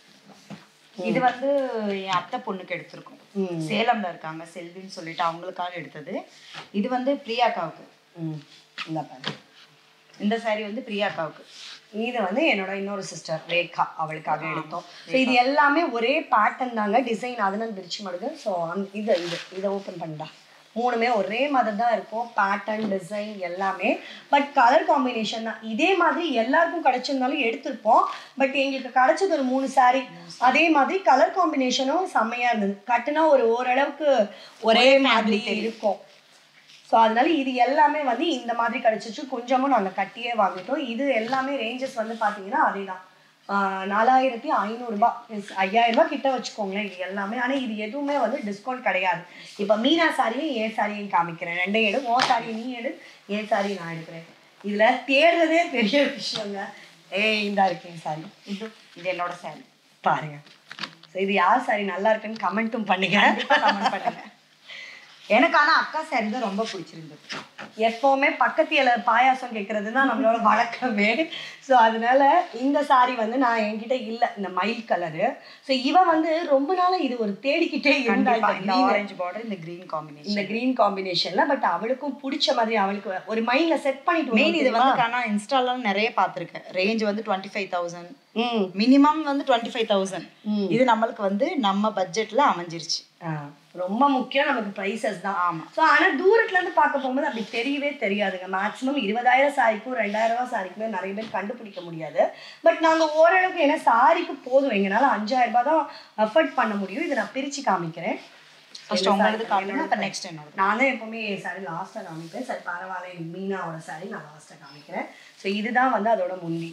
இது வந்து என் அத்தை பொண்ணுக்கு எடுத்திருக்கோம். சேலம்ல இருக்காங்க செல்வின்னு சொல்லிட்டு அவங்களுக்காக எடுத்தது. இது வந்து பிரியாக்காவுக்கு. ம் இந்த பாரு இந்த சாரி வந்து பிரியாக்காவுக்கு. இது வந்து என்னோட இன்னொரு சிஸ்டர் ரேகா அவளுக்காக எடுத்தோம். ஸோ இது எல்லாமே ஒரே பேட்டர்ன் தாங்க, டிசைன் அதனால பிரிச்சு மாடுது. ஸோ அந் இது இது இதை ஓப்பன் பண்ணா மூணுமே ஒரே மாதிரி தான் இருக்கும், பேட்டர்ன் டிசைன் எல்லாமே. பட் கலர் காம்பினேஷன் தான் இதே மாதிரி எல்லாருக்கும் கிடைச்சிருந்தாலும் எடுத்திருப்போம். பட் எங்களுக்கு கிடைச்சது ஒரு மூணு சாரீ, அதே மாதிரி கலர் காம்பினேஷனும் செம்மையாக இருந்தது. கட்டுனா ஒரு ஓரளவுக்கு ஒரே மாதிரி இருக்கும். ஸோ அதனால இது எல்லாமே வந்து இந்த மாதிரி கிடச்சிச்சு. கொஞ்சமும் நாங்கள் கட்டியே வாங்கிட்டோம். இது எல்லாமே ரேஞ்சஸ் வந்து பார்த்தீங்கன்னா அதே தான், நாலாயிரத்தி ஐநூறுரூபா ஐயாயிரரூபா கிட்ட வச்சுக்கோங்களேன் இது எல்லாமே. ஆனால் இது எதுவுமே வந்து டிஸ்கவுண்ட் கிடையாது. இப்போ மீனா சாரியும் ஏன் சாரியும் காமிக்கிறேன், ரெண்டையும் எடு. உன் சாரி நீ எடு, ஏன் சாரி நான் எடுக்கிறேன். இதில் தேடுறதே பெரிய விஷயங்க. ஏய் இந்தா இருக்கேன் சாரி, இது இது என்னோட சாரி பாருங்க. ஸோ இது யார் சாரி நல்லா இருக்குன்னு கமெண்ட்டும் பண்ணுங்க, கமெண்ட் பண்ணுங்க. எனக்கு ஆனால் அக்கா சாரி தான் ரொம்ப பிடிச்சிருந்தது. எப்போவுமே பக்கத்து இலை பாயாசம் கேட்கறது தான் நம்மளோட வழக்கமே. ஸோ அதனால இந்த சாரி வந்து நான் என்கிட்ட இல்லை, இந்த மயில் கலரு. ஸோ இவன் வந்து ரொம்ப நாளாக இது ஒரு தேடிக்கிட்டே இருந்தா இந்த ஆரஞ்சு பார்டர் இந்த கிரீன் காம்பினேஷன் இந்த கிரீன் காம்பினேஷன்ல. பட் அவளுக்கும் பிடிச்ச மாதிரி அவளுக்கு ஒரு மைண்ட்ல செட் பண்ணிட்டு மெயின் இது வந்து ஆனால் இன்ஸ்டாலாம் நிறைய பார்த்துருக்கேன். ரேஞ்ச் வந்து டுவெண்ட்டி ஃபைவ் தௌசண்ட் மினிமம் வந்து டுவெண்ட்டி ஃபைவ் தௌசண்ட் இது நம்மளுக்கு வந்து நம்ம பட்ஜெட்ல அமைஞ்சிருச்சு. ரொம்ப முக்கியம் நமக்கு ப்ரைஸஸ் தான். ஆமாம். ஸோ ஆனால் தூரத்துலேருந்து பார்க்க போகும்போது அப்படி தெரியவே தெரியாதுங்க. மேக்ஸிமம் இருபதாயிரம் சாரிக்கும் ரெண்டாயிரம் ரூபா சாரிக்குமே நிறைய பேர் கண்டுபிடிக்க முடியாது. பட் நாங்கள் ஓரளவுக்கு ஏன்னா சாரிக்கு போதும், எங்களால் அஞ்சாயிரம் ரூபாய் தான் அஃபோர்ட் பண்ண முடியும். இதை நான் பிரித்து காமிக்கிறேன். ஃபர்ஸ்ட் உங்களுக்கு காமிக்கணும், அப்போ நெக்ஸ்ட் என்னோட. நான் தான் எப்போவுமே என் சாரி லாஸ்ட்டாக காமிப்பேன். சரி பரவாயில்ல, எனக்கு மீனாவோட சாரி நான் லாஸ்ட்டாக காமிக்கிறேன். ஸோ இதுதான் வந்து அதோட முந்தி,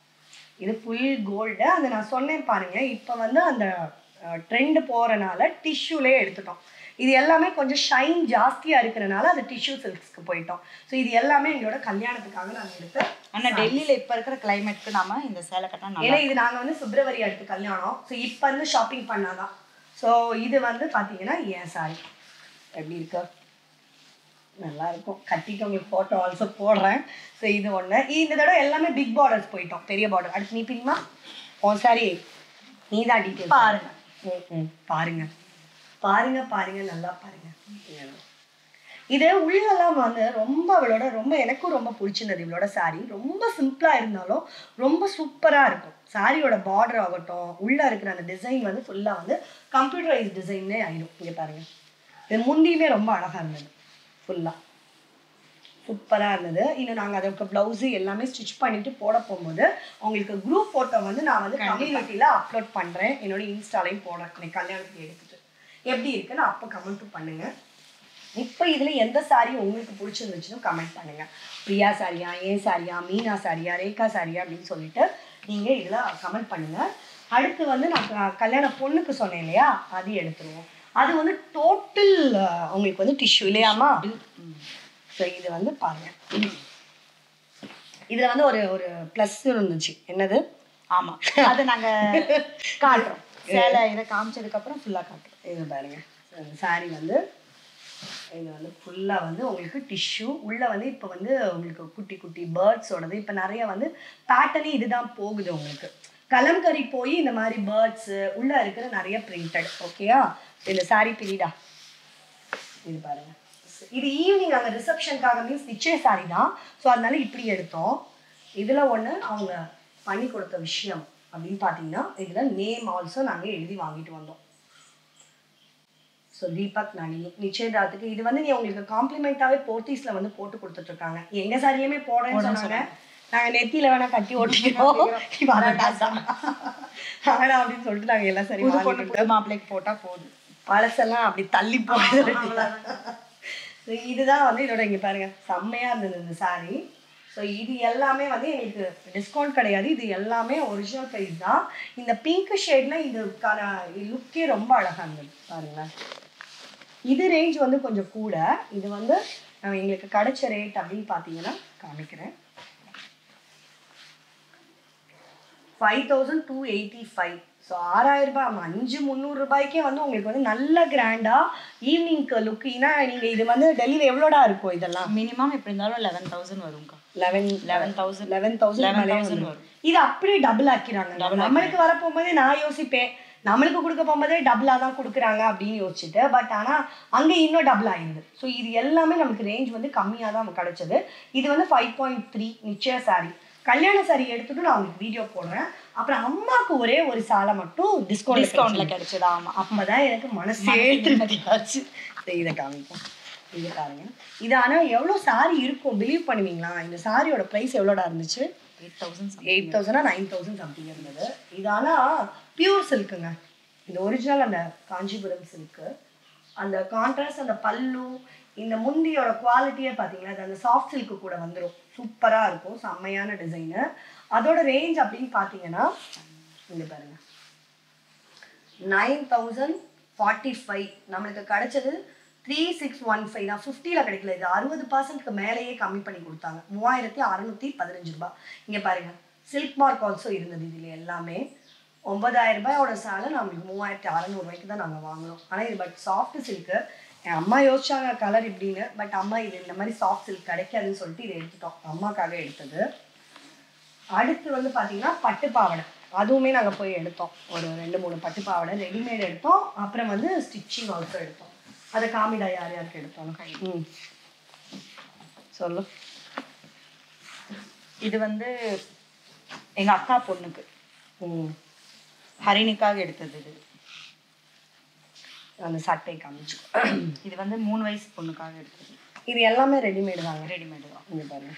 இது ஃபுல் கோல்டு. அந்த நான் சொன்னேன் பாருங்கள், இப்போ வந்து அந்த ட்ரெண்டு போகிறனால டிஷ்யூலேயே எடுத்துட்டோம். இது எல்லாமே கொஞ்சம் ஷைன் ஜாஸ்தியாக இருக்கிறனால அது டிஷ்யூ சில்க்ஸ்க்கு போயிட்டோம். ஸோ இது எல்லாமே எங்களோட கல்யாணத்துக்காக நாங்கள் எடுத்தோம். ஆனால் டெல்லியில் இப்போ இருக்கிற கிளைமேட்க்கு நாம இந்த சேலை கட்டினா, ஏன்னா இது நாங்கள் வந்து பிப்ரவரி அடுத்து கல்யாணம். ஸோ இப்போ வந்து ஷாப்பிங் பண்ணாதான். ஸோ இது வந்து பார்த்தீங்கன்னா ஏன் சாரி எப்படி இருக்கு, நல்லா இருக்கும். கட்டிட்டு உங்களுக்கு ஃபோட்டோ ஆல்சோ போடுறேன். ஸோ இது ஒன்று. இந்த தடவை எல்லாமே பிக் பார்டர்ஸ் போயிட்டோம், பெரிய பார்டர். அடுத்து நீ பிரிமா ஓ சாரி நீ தான் டீட்டெயில் பாருங்க. ம் பாருங்க பாருங்க பாருங்க நல்லா பாருங்க. இது உள்ளெல்லாம் வந்து ரொம்ப அவளோட ரொம்ப எனக்கும் ரொம்ப பிடிச்சிருந்தது. இவளோட சாரி ரொம்ப சிம்பிளாக இருந்தாலும் ரொம்ப சூப்பராக இருக்கும். சாரியோட பார்டர் ஆகட்டும், உள்ளே இருக்கிற அந்த டிசைன் வந்து ஃபுல்லாக வந்து கம்ப்யூட்டரைஸ் டிசைன்னே ஆகிடும். இங்கே பாருங்கள், இது முந்தியுமே ரொம்ப அழகாக இருந்தது, ஃபுல்லாக சூப்பராக இருந்தது. இன்னும் நாங்கள் அதற்கு ப்ளவுஸு எல்லாமே ஸ்டிச் பண்ணிவிட்டு போட போகும்போது உங்களுக்கு குரூப் ஃபோட்டோ வந்து நான் வந்து கம்யூனிட்டியில் அப்லோட் பண்ணுறேன், என்னோட இன்ஸ்டாலையும் போடுறேன். எனக்கு கல்யாணத்துக்கு எடுத்துகிட்டு எப்படி இருக்குன்னு அப்போ கமெண்ட்டும் பண்ணுங்கள். இப்போ இதில் எந்த சாரி உங்களுக்கு பிடிச்சிருந்துச்சுன்னு கமெண்ட் பண்ணுங்கள். பிரியா சாரியா, ஏன் சாரியா, மீனா சாரியா, ரேகா சாரியா அப்படின்னு சொல்லிட்டு நீங்கள் இதில் கமெண்ட் பண்ணுங்கள். அடுத்து வந்து நான் கல்யாண பொண்ணுக்கு சொன்னேன் இல்லையா, அது எடுத்துருவோம். அது வந்து டோட்டல் உங்களுக்கு வந்து டிஷ்யூ இல்லையாமா. ஸோ இது வந்து பாருங்கள், இதில் வந்து ஒரு ஒரு ப்ளஸ் இருந்துச்சு. என்னது? ஆமாம், அதை நாங்கள் காட்டுறோம். சேலை இதை காமிச்சதுக்கப்புறம் ஃபுல்லாக காட்டுறோம். இது பாருங்கள், சாரி வந்து இது வந்து ஃபுல்லாக வந்து உங்களுக்கு டிஷ்யூ உள்ளே வந்து இப்போ வந்து உங்களுக்கு குட்டி குட்டி பேர்ட்ஸோடது. இப்போ நிறைய வந்து பேட்டர்னே இதுதான் போகுது. உங்களுக்கு கலம்கரி போய் இந்த மாதிரி பேர்ட்ஸு உள்ளே இருக்கிற நிறைய பிரிண்டட். ஓகேயா? இந்த சாரி பிரிடா, இது பாருங்கள். இது ஈவினிங் அங்கே ரிசப்ஷனுக்காக மீன்ஸ் நிச்சய சாரி தான். ஸோ அதனால இப்படி எடுத்தோம். இதில் ஒன்று அவங்க பண்ணி கொடுத்த விஷயம் அப்படின்னு பார்த்தீங்கன்னா, இதில் நேம் ஆல்சோ நாங்கள் எழுதி வாங்கிட்டு வந்தோம். ஸோ தீபக் நளினி நிச்சயதார்த்துக்கு இது வந்து நீ உங்களுக்கு காம்ப்ளிமெண்ட்டாகவே போத்தீஸில் வந்து போட்டு கொடுத்துட்ருக்காங்க. எங்கள் சாரியுமே போடுறேன்னு சொன்னாங்க. நாங்கள் நெத்தியில் வேணால் கட்டி ஓட்டிக்கிறோம் ஆனால் அப்படின்னு சொல்லிட்டு நாங்கள் எல்லா சாரி பொண்ணு மாப்பிள்ளைக்கு போட்டால் போதும், பழசெல்லாம் அப்படி தள்ளி போகுது. ஸோ இதுதான் வந்து இதோட இங்கே பாருங்கள் செம்மையாக இருந்தது இந்த சாரீ. ஸோ இது எல்லாமே வந்து எங்களுக்கு டிஸ்கவுண்ட் கிடையாது, இது எல்லாமே ஒரிஜினல் ப்ரைஸ் தான். இந்த பிங்க் ஷேடில் இதுக்கான லுக்கே ரொம்ப அழகாக இருந்தது பாருங்களேன். இது ரேஞ்ச் வந்து கொஞ்சம் கூட. இது வந்து எங்களுக்கு கிடைச்ச ரேட் அப்படின்னு பார்த்தீங்கன்னா காமிக்கிறேன், five thousand two eighty five so ஆறாயிரம் ரூபாய் அஞ்சு முந்நூறு ரூபாய்க்கே வந்து உங்களுக்கு வந்து நல்ல கிராண்டாக ஈவினிங்க்கு லுக். ஏன்னா நீங்கள் இது வந்து டெல்லியில் எவ்வளோடா இருக்கும் இதெல்லாம்? மினிமம் எப்படி இருந்தாலும் லெவன் தௌசண்ட் வரும்க்கா. Eleven eleven thousand eleven thousand இது அப்படியே டபுள் ஆக்கிறாங்க. நம்மளுக்கு வர போகும்போதே நான் யோசிப்பேன் நம்மளுக்கு கொடுக்க போகும்போதே டபுளாக தான் கொடுக்குறாங்க அப்படின்னு யோசிச்சுட்டு, பட் ஆனால் அங்கே இன்னும் டபுள் ஆயிடுது. ஸோ இது எல்லாமே நமக்கு ரேஞ்ச் வந்து கம்மியாக தான் நமக்கு கிடைச்சது. இது வந்து ஃபைவ் பாயிண்ட் த்ரீ நிச்சய சாரி. கல்யாண சாரி எடுத்துட்டு நான் உங்களுக்கு வீடியோ போடுறேன். அப்புறம் அம்மாவுக்கு ஒரே ஒரு சாலை மட்டும் டிஸ்கவுண்ட் டிஸ்கவுண்ட்ல கிடைச்சது. ஆமாம், அப்போதான் எனக்கு மனசே திருப்தியாச்சு. இதை காமிப்போம். இது பாருங்க. இது ஆனால் எவ்வளோ சாரி இருக்கும் பிலீவ் பண்ணுவீங்களா? இந்த சாரியோட ப்ரைஸ் எவ்வளோடா இருந்துச்சு? எயிட் தௌசண்ட் எயிட் தௌசண்டா நைன் தௌசண்ட் சம்திங் இருந்தது. இது ஆனால் பியூர் சில்க்குங்க. இந்த ஒரிஜினல் அந்த காஞ்சிபுரம் சில்க்கு, அந்த கான்ட்ராஸ்ட், அந்த பல்லு, இந்த முந்தியோட குவாலிட்டியே பார்த்தீங்கன்னா அது அந்த சாஃப்ட் சில்க்கு கூட வந்துடும். சூப்பராக இருக்கும், செம்மையான டிசைனு. அதோட ரேஞ்ச் அப்படின்னு பார்த்தீங்கன்னா இங்கே பாருங்க, நைன் தௌசண்ட் ஃபார்ட்டி ஃபைவ் நம்மளுக்கு கிடைச்சது த்ரீ சிக்ஸ் ஒன் ஃபைவ் தான். ஃபிஃப்டியில் கிடைக்கல, இது அறுபது பர்சன்ட்க்கு மேலேயே கம்மி பண்ணி கொடுத்தாங்க. மூவாயிரத்தி அறநூற்றி பதினஞ்சு ரூபாய். இங்கே பாருங்கள், சில்க் மார்க் ஆல்சோ இருந்தது இதில் எல்லாமே. ஒன்பதாயிரம் ரூபாயோட சாலை நம்மளுக்கு மூவாயிரத்தி அறநூறுவாய்க்கு தான் நாங்கள் வாங்கினோம். ஆனால் இது பட் சாஃப்ட் சில்க்கு. என் அம்மா யோசிச்சாங்க கலர் இப்படின்னு, பட் அம்மா இது இந்த மாதிரி சாஃப்ட் சில்க் கிடைக்காதுன்னு சொல்லிட்டு இதை எடுத்துட்டோம். அம்மாக்காக எடுத்தது. அடுத்து வந்து பார்த்தீங்கன்னா பட்டு பாவடை, அதுவுமே நாங்கள் போய் எடுத்தோம். ஒரு ரெண்டு மூணு பட்டு பாவடை ரெடிமேட் எடுத்தோம். அப்புறம் வந்து ஸ்டிச்சிங் ஆல்சோ எடுத்தோம். அதை காமிடா யார் யாருக்கு எடுத்தோம். ம் சொல்லு. இது வந்து எங்க அக்கா பொண்ணுக்கு ம் ஹரிணிக்காக எடுத்தது. இது அந்த சட்டை காமிச்சு. இது வந்து மூணு வயசு பொண்ணுக்காக எடுத்தது. இது எல்லாமே ரெடிமேடு தாங்க. ரெடிமேடு தான். இங்கே பாருங்க,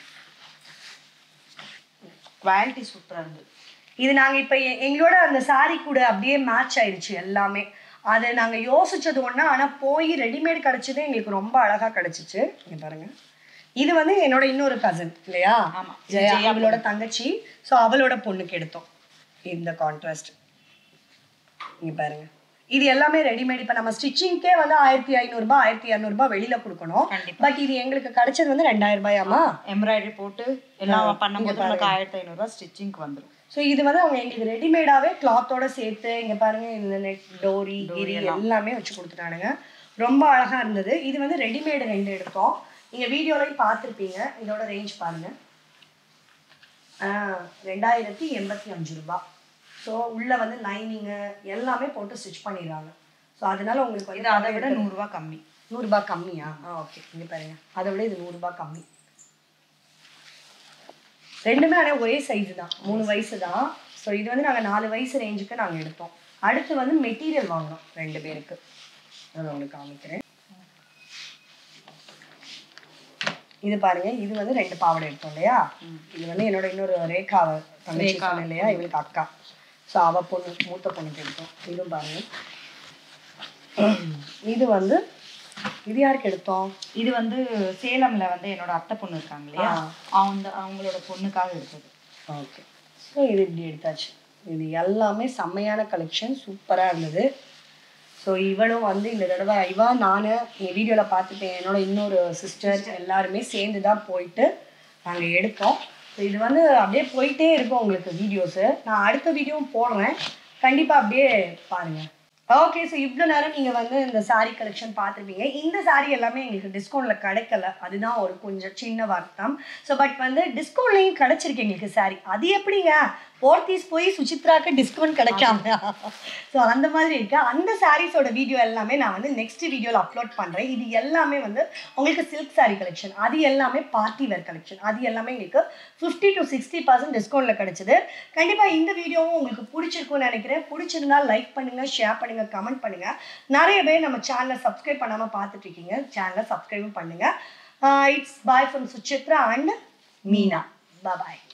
குவாலிட்டி சூப்பராக இருந்தது. இது நாங்கள் இப்போ எங்களோட அந்த சாரி கூட அப்படியே மேட்ச் ஆயிடுச்சு எல்லாமே. அதை நாங்கள் யோசிச்சது ஒன்றா, ஆனால் போய் ரெடிமேட் கிடச்சதே எங்களுக்கு ரொம்ப அழகாக கிடச்சிச்சு. இங்கே பாருங்கள், இது வந்து என்னோட இன்னொரு கசன் இல்லையா? ஆமாம், ஜெயா அவளோட தங்கச்சி. ஸோ அவளோட பொண்ணுக்கு எடுத்தோம் இந்த கான்ட்ராஸ்ட். இங்கே பாருங்கள், இது எல்லாமே ரெடிமேட். இப்போ நம்ம ஸ்டிச்சிங்க்கே வந்து ஆயிரத்தி ஐநூறுரூபா ஆயிரத்தி இரநூறுபா வெளியில் கொடுக்கணும். பட் இது எங்களுக்கு கிடைச்சது வந்து ரெண்டாயிரம் ரூபாயாமா. எம்ப்ராய்டரி போட்டு எல்லாம் பண்ணும்போது நமக்கு ஆயிரத்தி ஐநூறுரூவா ஸ்டிச்சிங்க்கு வந்துடும். ஸோ இது வந்து அவங்க எங்களுக்கு ரெடிமேடாகவே கிளாத்தோட சேர்த்து இங்கே பாருங்க, இந்த நெட் டோரி கிரி எல்லாமே வச்சு கொடுத்துட்டானுங்க. ரொம்ப அழகாக இருந்தது. இது வந்து ரெடிமேடு ரெண்டு எடுத்தோம். நீங்கள் வீடியோலையும் பார்த்துருப்பீங்க. இதோட ரேஞ்ச் பாருங்க, ரெண்டாயிரத்தி எண்பத்தி அஞ்சு ரூபா. ஸோ உள்ளே வந்து லைனிங்கு எல்லாமே போட்டு ஸ்டிச் பண்ணிடுறாங்க. ஸோ அதனால உங்களுக்கு வந்து அதை விட நூறுரூவா கம்மி. நூறுரூபா கம்மியா? ஆ ஓகே. இங்கே பாருங்க, அதை விட இது நூறுரூபா கம்மி. ரெண்டுமே ஆனால் ஒரே சைஸு தான், மூணு வயசு தான். ஸோ இது வந்து நாங்கள் நாலு வயசு ரேஞ்சுக்கு நாங்கள் எடுத்தோம். அடுத்து வந்து மெட்டீரியல் வாங்கினோம் ரெண்டு பேருக்கு. நான் உங்களுக்கு காமிக்கிறேன். இது பாருங்க, இது வந்து ரெண்டு பாவடை எடுத்தோம் இல்லையா? இது வந்து என்னோட இன்னொரு ரேகா தங்கச்சி சொன்னேன் இல்லையா, இவளுக்கு அக்கா. ஸோ அவள் பொண்ணு மூத்த பொண்ணுக்கு எடுத்தோம். இதுவும் பாருங்க, இது வந்து இது யாருக்கு எடுத்தோம்? இது வந்து சேலம்ல வந்து என்னோட அத்தை பொண்ணு இருக்காங்க இல்லையா, அவங்க அவங்களோட பொண்ணுக்காக எடுத்தது. ஓகே. ஸோ இது இப்படி எடுத்தாச்சு. இது எல்லாமே செம்மையான கலெக்ஷன், சூப்பராக இருந்தது. ஸோ இவளும் வந்து இந்த தடவை இவா நான் என் வீடியோவில் பார்த்துட்டேன், என்னோட இன்னொரு சிஸ்டர் எல்லாருமே சேர்ந்து தான் போயிட்டு நாங்கள் எடுத்தோம். ஸோ இது வந்து அப்படியே போயிட்டே இருக்கும் உங்களுக்கு வீடியோஸு. நான் அடுத்த வீடியோவும் போடுறேன், கண்டிப்பாக அப்படியே பாருங்கள். ஓகே. ஸோ இவ்வளோ நேரம் நீங்கள் வந்து இந்த சாரீ கலெக்ஷன் பார்த்துருப்பீங்க. இந்த சாரீ எல்லாமே எங்களுக்கு டிஸ்கவுண்ட்டில் கிடைக்கல, அதுதான் ஒரு கொஞ்சம் சின்ன வருத்தம். ஸோ பட் வந்து டிஸ்கவுண்ட்லேயும் கிடச்சிருக்கு எங்களுக்கு சாரீ. அது எப்படிங்க போர்த்தீஸ் போய் சுசித்ராக்கு டிஸ்கவுண்ட் கிடைக்காம? ஸோ அந்த மாதிரி இருக்கு. அந்த சாரீஸோட வீடியோ எல்லாமே நான் வந்து நெக்ஸ்ட் வீடியோவில் அப்லோட் பண்ணுறேன். இது எல்லாமே வந்து உங்களுக்கு சில்க் சாரீ கலெக்ஷன், அது எல்லாமே பார்ட்டி வேர் கலெக்ஷன், அது எல்லாமே எங்களுக்கு ஃபிஃப்டி டு சிக்ஸ்டி பர்சன்ட் டிஸ்கவுண்ட்டில் கிடச்சிது. கண்டிப்பாக இந்த வீடியோவும் உங்களுக்கு பிடிச்சிருக்கும்னு நினைக்கிறேன். பிடிச்சிருந்தா லைக் பண்ணுங்கள், ஷேர் பண்ணுங்கள், கமெண்ட் பண்ணுங்கள். நிறைய பேர் நம்ம சேனலை சப்ஸ்கிரைப் பண்ணாமல் பார்த்துட்டு இருக்கீங்க, சேனலை சப்ஸ்கிரைபும் பண்ணுங்கள். It's bye from Suchitra and Meena. Bye.